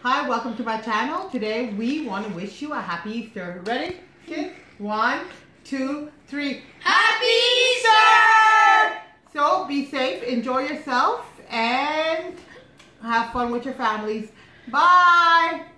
Hi, welcome to my channel. Today we want to wish you a happy Easter. Ready, kids? 1, 2, 3. Happy Easter! So be safe, enjoy yourself, and have fun with your families. Bye!